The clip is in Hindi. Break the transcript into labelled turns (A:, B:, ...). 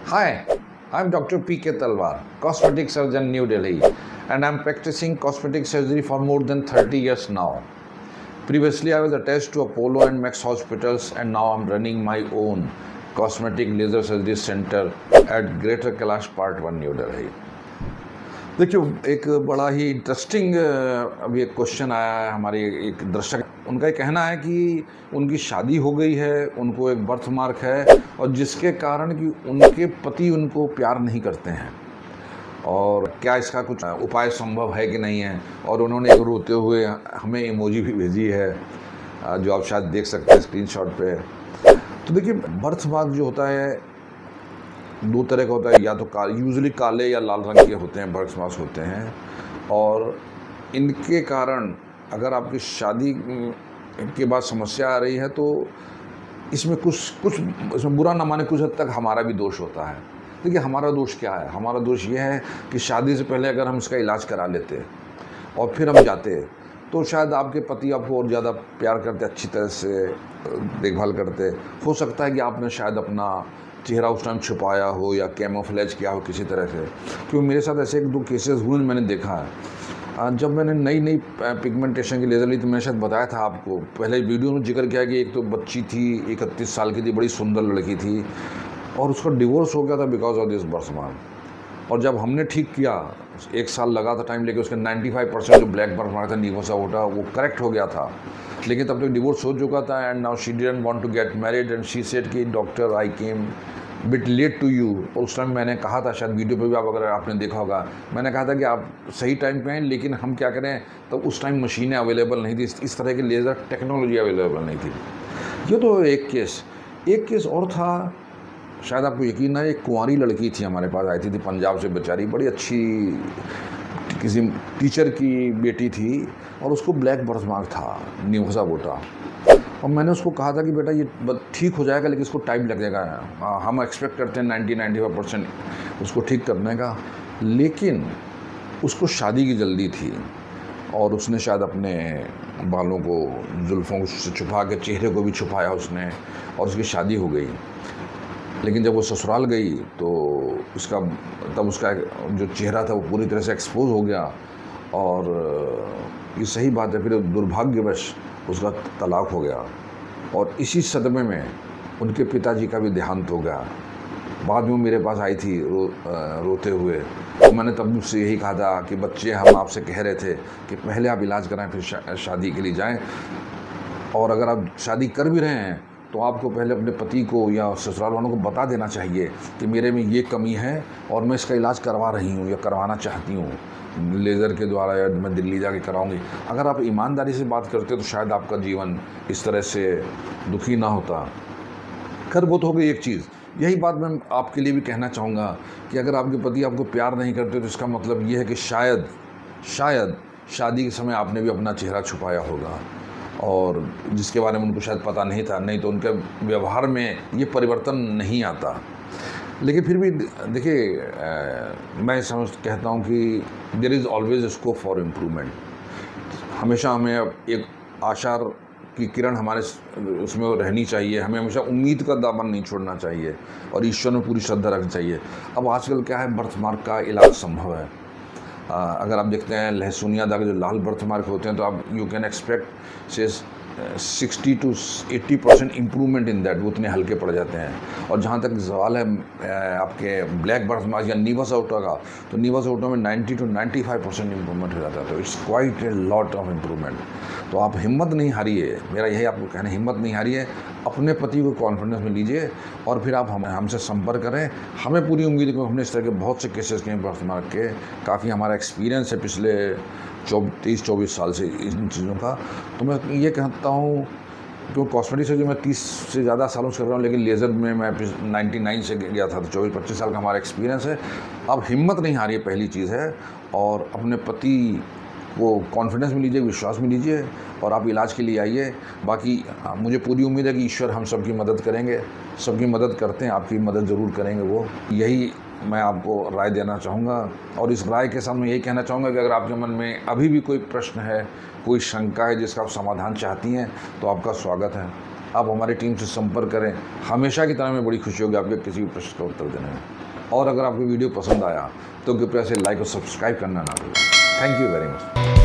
A: Hi, I'm Dr. P.K. Talwar, cosmetic surgeon, New Delhi, and I'm practicing cosmetic surgery for more than 30 years now. Previously, I was attached to Apollo and Max hospitals, and now I'm running my own cosmetic laser surgery center at Greater Kailash Part 1, New Delhi. देखियो, एक बड़ा ही इंटरेस्टिंग अभी एक क्वेश्चन आया है हमारे एक दर्शक। उनका ये कहना है कि उनकी शादी हो गई है, उनको एक बर्थ मार्क है और जिसके कारण कि उनके पति उनको प्यार नहीं करते हैं, और क्या इसका कुछ उपाय संभव है कि नहीं है। और उन्होंने एक रोते हुए हमें इमोजी भी भेजी है, जो आप शायद देख सकते हैं स्क्रीनशॉट पे। तो देखिए, बर्थ मार्क जो होता है दो तरह का होता है, या तो यूजुअली काले या लाल रंग के होते हैं, बर्थ मार्क्स होते हैं। और इनके कारण अगर आपकी शादी के बाद समस्या आ रही है तो इसमें कुछ इसमें बुरा ना माने, कुछ हद तक हमारा भी दोष होता है। देखिए, हमारा दोष क्या है? हमारा दोष ये है कि शादी से पहले अगर हम इसका इलाज करा लेते और फिर हम जाते तो शायद आपके पति आपको और ज़्यादा प्यार करते, अच्छी तरह से देखभाल करते। हो सकता है कि आपने शायद अपना चेहरा उस टाइम छुपाया हो या कैमोफ्लेज किया हो किसी तरह से, क्योंकि मेरे साथ ऐसे एक दो केसेस हुए मैंने देखा है। जब मैंने नई पिगमेंटेशन की लेज़र ली तो मैंने शायद बताया था आपको, पहले वीडियो में जिक्र किया कि एक तो बच्ची थी, 31 साल की थी, बड़ी सुंदर लड़की थी, और उसका डिवोर्स हो गया था because of this birth mark. और जब हमने ठीक किया, 1 साल लगा था टाइम लेके, उसके 95% जो ब्लैक बर्थ मार्क था, निवोसा वोटा, वो करेक्ट हो गया था। लेकिन तब तक डिवोर्स हो चुका था and now she didn't want to get married and she said कि doctor I came bit late to you. और उस टाइम मैंने कहा था, शायद वीडियो पे भी आप अगर आपने देखा होगा, मैंने कहा था कि आप सही टाइम पे हैं, लेकिन हम क्या करें, तो उस टाइम मशीनें अवेलेबल नहीं थी, इस तरह की लेज़र टेक्नोलॉजी अवेलेबल नहीं थी। ये तो एक केस और था, शायद आपको यकीन ना, एक कुंवारी लड़की थी, हमारे पास आई थी पंजाब से, बेचारी बड़ी अच्छी किसी टीचर की बेटी थी, और उसको ब्लैक बर्थ मार्क था, निवोसा वोटा। और मैंने उसको कहा था कि बेटा ये ठीक हो जाएगा, लेकिन इसको टाइम लग जाएगा, हम एक्सपेक्ट करते हैं 90-95% उसको ठीक करने का। लेकिन उसको शादी की जल्दी थी और उसने शायद अपने बालों को, जुल्फ़ों से छुपा के, चेहरे को भी छुपाया उसने, और उसकी शादी हो गई। लेकिन जब वो ससुराल गई तो तब उसका जो चेहरा था वो पूरी तरह से एक्सपोज हो गया। और ये सही बात है, फिर दुर्भाग्यवश उसका तलाक हो गया, और इसी सदमे में उनके पिताजी का भी देहांत हो गया। बाद में मेरे पास आई थी रोते हुए, तो मैंने तब उससे यही कहा था कि बच्चे, हम आपसे कह रहे थे कि पहले आप इलाज कराएं, फिर शादी के लिए जाएं। और अगर आप शादी कर भी रहे हैं तो आपको पहले अपने पति को या ससुराल वालों को बता देना चाहिए कि मेरे में ये कमी है और मैं इसका इलाज करवा रही हूँ या करवाना चाहती हूँ लेज़र के द्वारा, या मैं दिल्ली जाके कराऊंगी। अगर आप ईमानदारी से बात करते तो शायद आपका जीवन इस तरह से दुखी ना होता। खैर, वो तो हो गई एक चीज़। यही बात मैं आपके लिए भी कहना चाहूँगा कि अगर आपके पति आपको प्यार नहीं करते तो इसका मतलब ये है कि शायद शादी के समय आपने भी अपना चेहरा छुपाया होगा, और जिसके बारे में उनको शायद पता नहीं था, नहीं तो उनके व्यवहार में ये परिवर्तन नहीं आता। लेकिन फिर भी देखिए, मैं कहता हूँ कि there is always scope for improvement. हमेशा हमें एक आशा की किरण हमारे उसमें रहनी चाहिए, हमें हमेशा उम्मीद का दामन नहीं छोड़ना चाहिए, और ईश्वर में पूरी श्रद्धा रखनी चाहिए। अब आजकल क्या है, बर्थ मार्क का इलाज संभव है। अगर आप देखते हैं लहसुनिया दाग, जो लाल बर्थ मार्क होते हैं, तो आप यू कैन एक्सपेक्ट से 60 to 80% इम्प्रूवमेंट इन दैट, वो उतने हल्के पड़ जाते हैं। और जहाँ तक सवाल है आपके ब्लैक बर्थ मार्क या निवोसा वोटा का, तो निवोसा वोटा में 90 to 95% इम्प्रूवमेंट हो जाता है। तो it's quite a lot of improvement. तो आप हिम्मत नहीं हारिए, मेरा यही आपको कहना है, हिम्मत नहीं हारिए, अपने पति को कॉन्फिडेंस में लीजिए, और फिर आप हमसे संपर्क करें। हमें पूरी उम्मीद है कि हमने इस तरह के बहुत से केसेस किए बर्थ मार्क के, काफ़ी हमारा एक्सपीरियंस है पिछले 23-24 साल से इन चीज़ों का। तो मैं ये कहता हूँ, क्योंकि कॉस्मेटिक सर्जरी मैं 30 से ज़्यादा सालों से कर रहा हूँ, लेकिन लेज़र में मैं 99 से गया था, तो 24-25 साल का हमारा एक्सपीरियंस है। अब हिम्मत नहीं हारिए, पहली चीज़ है, और अपने पति को कॉन्फिडेंस में लीजिए, विश्वास में लीजिए, और आप इलाज के लिए आइए। बाकी मुझे पूरी उम्मीद है कि ईश्वर हम सबकी मदद करेंगे, सबकी मदद करते हैं, आपकी मदद ज़रूर करेंगे वो। यही मैं आपको राय देना चाहूँगा, और इस राय के साथ मैं यही कहना चाहूँगा कि अगर आपके मन में अभी भी कोई प्रश्न है, कोई शंका है जिसका आप समाधान चाहती हैं, तो आपका स्वागत है। आप हमारी टीम से संपर्क करें। हमेशा की तरह हमें बड़ी खुशी होगी आपके किसी भी प्रश्न का उत्तर देने में। और अगर आपको वीडियो पसंद आया तो कृपया से लाइक और सब्सक्राइब करना ना भूलें। Thank you very much.